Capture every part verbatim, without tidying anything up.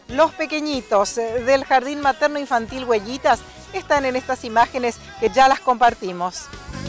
Los pequeñitos del Jardín Materno Infantil Huellitas están en estas imágenes que ya las compartimos.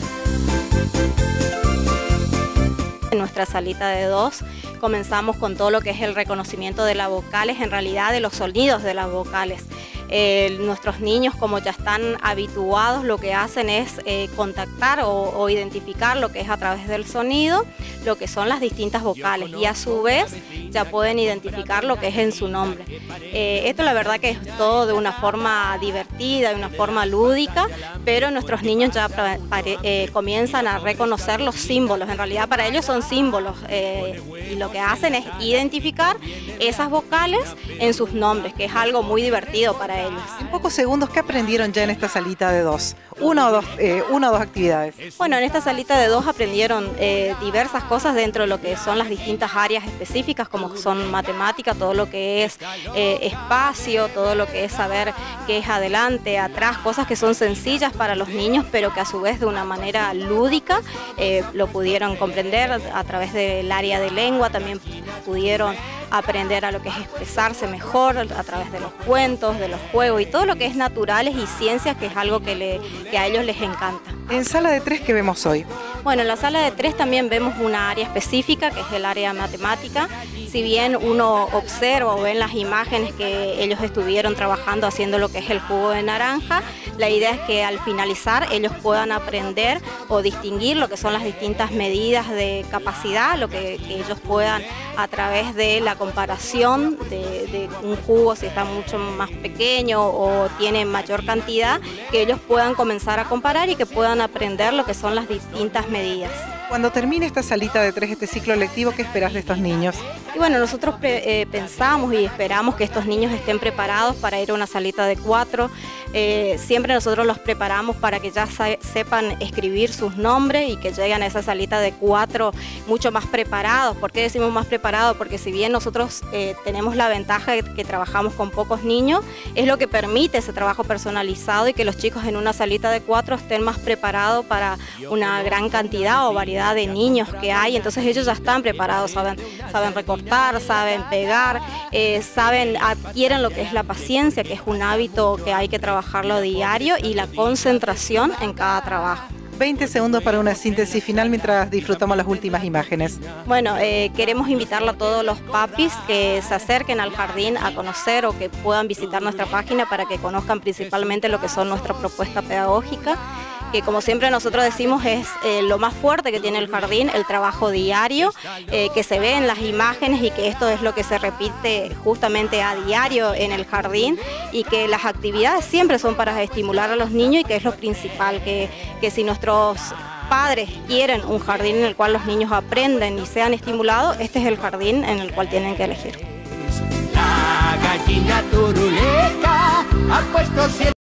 En nuestra salita de dos comenzamos con todo lo que es el reconocimiento de las vocales, en realidad de los sonidos de las vocales. Eh, nuestros niños, como ya están habituados, lo que hacen es eh, contactar o, o identificar lo que es a través del sonido, lo que son las distintas vocales, y a su vez ya pueden identificar lo que es en su nombre. Eh, esto la verdad que es todo de una forma divertida, de una forma lúdica, pero nuestros niños ya pare, eh, comienzan a reconocer los símbolos. En realidad para ellos son símbolos eh, y lo que hacen es identificar esas vocales en sus nombres, que es algo muy divertido para ellos. En pocos segundos, ¿qué aprendieron ya en esta salita de dos? Una o dos, eh, una o dos actividades. Bueno, en esta salita de dos aprendieron eh, diversas cosas dentro de lo que son las distintas áreas específicas, como son matemática, todo lo que es eh, espacio, todo lo que es saber qué es adelante, atrás, cosas que son sencillas para los niños, pero que a su vez de una manera lúdica eh, lo pudieron comprender a través del área de lengua. También pudieron aprender a lo que es expresarse mejor a través de los cuentos, de los juegos y todo lo que es naturales y ciencias, que es algo que, le, que a ellos les encanta. En sala de tres, ¿qué vemos hoy? Bueno, en la sala de tres también vemos una área específica, que es el área matemática. Si bien uno observa o ve en las imágenes que ellos estuvieron trabajando haciendo lo que es el jugo de naranja, la idea es que al finalizar ellos puedan aprender o distinguir lo que son las distintas medidas de capacidad, lo que, que ellos puedan a través de la comparación de, de un jugo, si está mucho más pequeño o tiene mayor cantidad, que ellos puedan comenzar a comparar y que puedan aprender lo que son las distintas medidas. Cuando termine esta salita de tres, este ciclo lectivo, ¿qué esperas de estos niños? Y bueno, nosotros eh, pensamos y esperamos que estos niños estén preparados para ir a una salita de cuatro. Eh, siempre nosotros los preparamos para que ya sepan escribir sus nombres y que lleguen a esa salita de cuatro mucho más preparados. ¿Por qué decimos más preparados? Porque si bien nosotros eh, tenemos la ventaja de que trabajamos con pocos niños, es lo que permite ese trabajo personalizado y que los chicos en una salita de cuatro estén más preparados para una gran cantidad o variedad de niños que hay. Entonces ellos ya están preparados, saben, saben recortar, saben pegar, eh, saben, adquieren lo que es la paciencia, que es un hábito que hay que trabajarlo diario, y la concentración en cada trabajo. veinte segundos para una síntesis final mientras disfrutamos las últimas imágenes. Bueno, eh, queremos invitarlo a todos los papis que se acerquen al jardín a conocer o que puedan visitar nuestra página para que conozcan principalmente lo que son nuestra propuesta pedagógica, que como siempre nosotros decimos es eh, lo más fuerte que tiene el jardín, el trabajo diario, eh, que se ve en las imágenes, y que esto es lo que se repite justamente a diario en el jardín, y que las actividades siempre son para estimular a los niños, y que es lo principal, que, que si nuestros padres quieren un jardín en el cual los niños aprenden y sean estimulados, este es el jardín en el cual tienen que elegir. La gallina turuleca ha puesto